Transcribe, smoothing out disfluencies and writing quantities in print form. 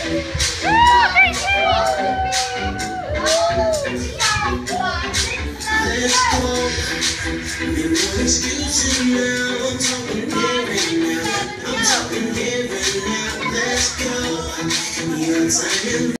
Let's go. You no excuses now. I'm talking here and now. I'm talking here and now. Let's go. Your time.